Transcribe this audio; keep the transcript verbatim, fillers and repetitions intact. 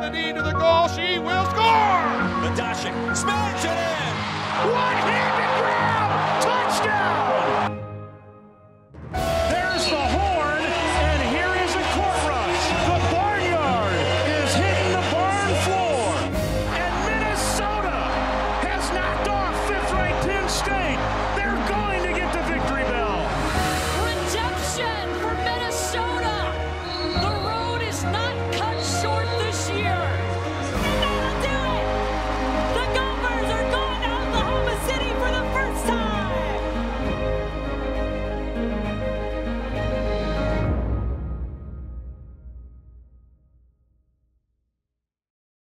the knee to the goal. She will score! Madashik smash it in! One-handed